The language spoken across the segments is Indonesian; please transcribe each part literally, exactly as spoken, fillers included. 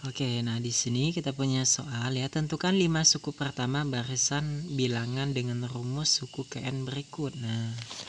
Oke, nah di sini kita punya soal ya. Tentukan lima suku pertama barisan bilangan dengan rumus suku ke n berikut. Nah,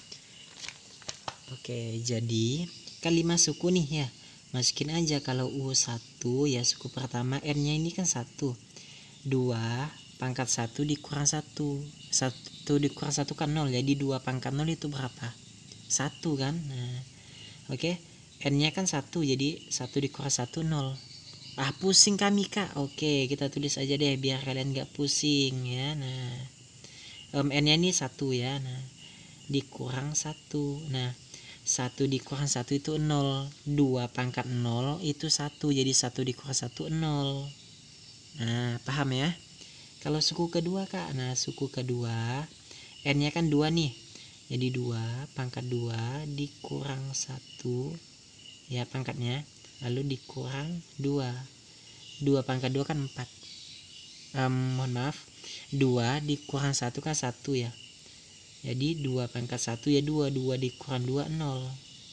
oke, jadi kan lima suku nih ya. Masukin aja kalau U satu ya suku pertama, n-nya ini kan satu. dua pangkat satu dikurang satu. satu dikurang satu kan nol. Jadi dua pangkat nol itu berapa? satu kan? Nah, oke. N-nya kan satu, jadi satu dikurang satu nol. Ah, pusing kami kak. Oke, kita tulis aja deh biar kalian gak pusing ya. Nah, um, n nya ini satu ya. Nah, dikurang satu. Nah, satu dikurang satu itu nol. Dua pangkat nol itu satu. Jadi satu dikurang satu nol. Nah, paham ya? Kalau suku kedua kak. Nah, suku kedua n nya kan dua nih. Jadi dua pangkat dua dikurang satu ya pangkatnya. Lalu dikurang dua. dua pangkat dua kan empat. Um, mohon maaf. dua dikurang satu kan satu ya. Jadi dua pangkat satu ya dua. dua dikurang dua nol.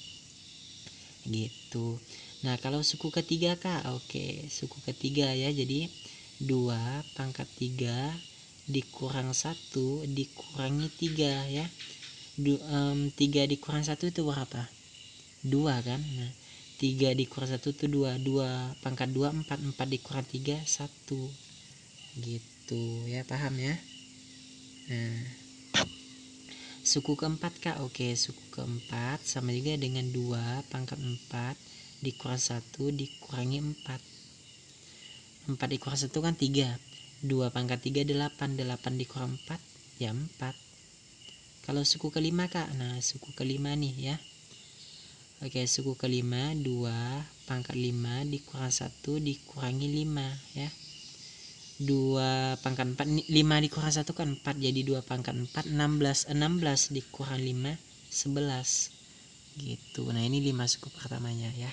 Gitu. Nah, kalau suku ketiga kak. Oke, suku ketiga ya. Jadi dua pangkat tiga dikurang satu dikurangi tiga ya. Du, um, tiga dikurang satu itu berapa? dua kan. Nah, tiga dikurang satu itu dua. dua pangkat dua empat. empat dikurang tiga satu. Gitu ya, paham ya? Nah, suku keempat kak. Oke, suku keempat sama juga dengan dua pangkat empat dikurang satu dikurangi empat. empat dikurang satu kan tiga. dua pangkat tiga delapan. delapan dikurang empat ya empat. Kalau suku kelima kak. Nah, suku kelima nih ya. Oke, suku kelima dua pangkat lima dikurang satu dikurangi lima ya. dua pangkat empat, lima dikurang satu kan empat. Jadi dua pangkat empat enam belas. enam belas dikurang lima sebelas. Gitu. Nah, ini lima suku pertamanya ya.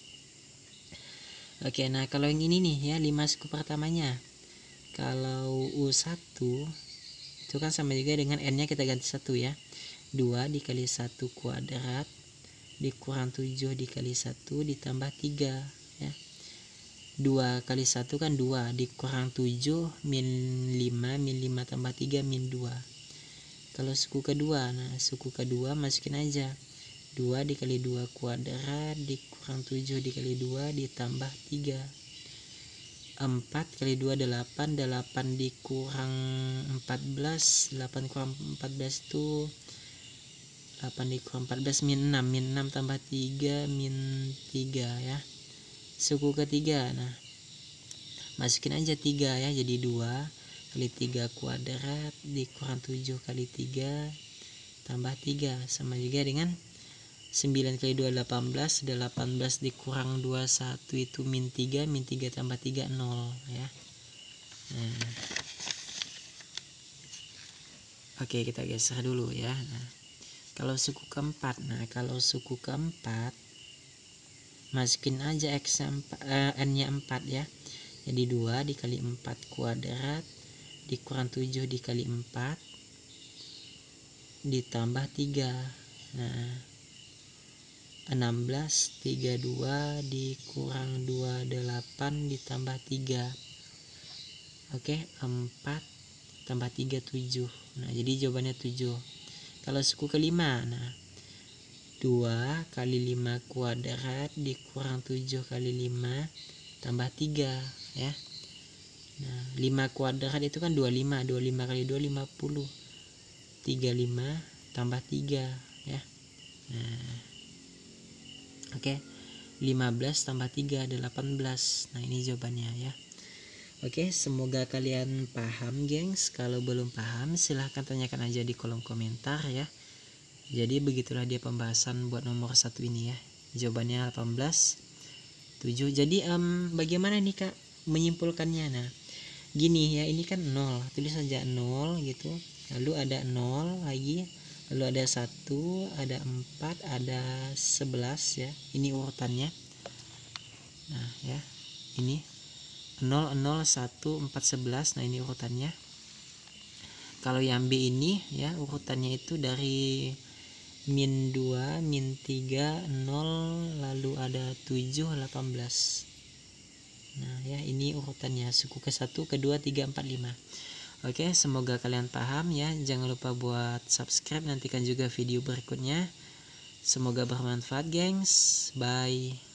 Oke, nah kalau yang ini nih ya, lima suku pertamanya. Kalau U satu itu kan sama juga dengan n-nya kita ganti satu ya. dua dikali satu kuadrat dikurang tujuh dikali satu ditambah tiga ya. dua kali satu kan dua dikurang tujuh min lima min lima tambah tiga min dua. Kalau suku kedua, nah suku kedua masukin aja dua dikali dua kuadrat dikurang tujuh dikali dua ditambah tiga. Empat kali dua delapan. Delapan dikurang empat belas. Delapan kurang empat belas itu delapan dikurang empat belas min enam. Min enam tambah tiga min tiga ya. Suku ketiga, nah masukin aja tiga ya. Jadi dua kali tiga kuadrat dikurang tujuh kali tiga tambah tiga sama juga dengan sembilan kali dua delapan belas. Delapan belas dikurang dua puluh satu itu min tiga. Min tiga tambah tiga nol ya. Nah, oke, kita geser dulu ya. Nah, kalau suku keempat, nah kalau suku keempat masukin aja x eh, n-nya empat ya. Jadi dua dikali empat kuadrat dikurang tujuh dikali empat ditambah tiga. Nah, enam belas. tiga puluh dua dikurang dua puluh delapan ditambah tiga. Oke, empat tambah tiga tujuh. Nah, jadi jawabannya tujuh. Kalau suku kelima, nah dua kali lima kuadrat dikurang tujuh kali lima tambah tiga ya. Nah, lima kuadrat itu kan dua puluh lima. dua puluh lima kali dua lima puluh. tiga puluh lima tambah tiga ya. Nah, oke. lima belas tambah tiga delapan belas. Nah, ini jawabannya ya. Oke, semoga kalian paham, gengs. Kalau belum paham silahkan tanyakan aja di kolom komentar ya. Jadi begitulah dia pembahasan buat nomor satu ini ya. Jawabannya delapan belas tujuh. Jadi um, bagaimana nih kak menyimpulkannya? Nah, gini ya, ini kan nol. Tulis saja nol gitu. Lalu ada nol lagi. Lalu ada satu, ada empat, ada sebelas ya. Ini urutannya. Nah ya, ini nol, nol, satu, empat, sebelas. Nah, ini urutannya. Kalau yang B ini ya urutannya itu dari min dua, min tiga, nol, lalu ada tujuh, delapan belas. Nah ya, ini urutannya suku ke satu, ke dua, tiga, empat, lima. Oke, semoga kalian paham ya. Jangan lupa buat subscribe, nantikan juga video berikutnya. Semoga bermanfaat gengs. Bye.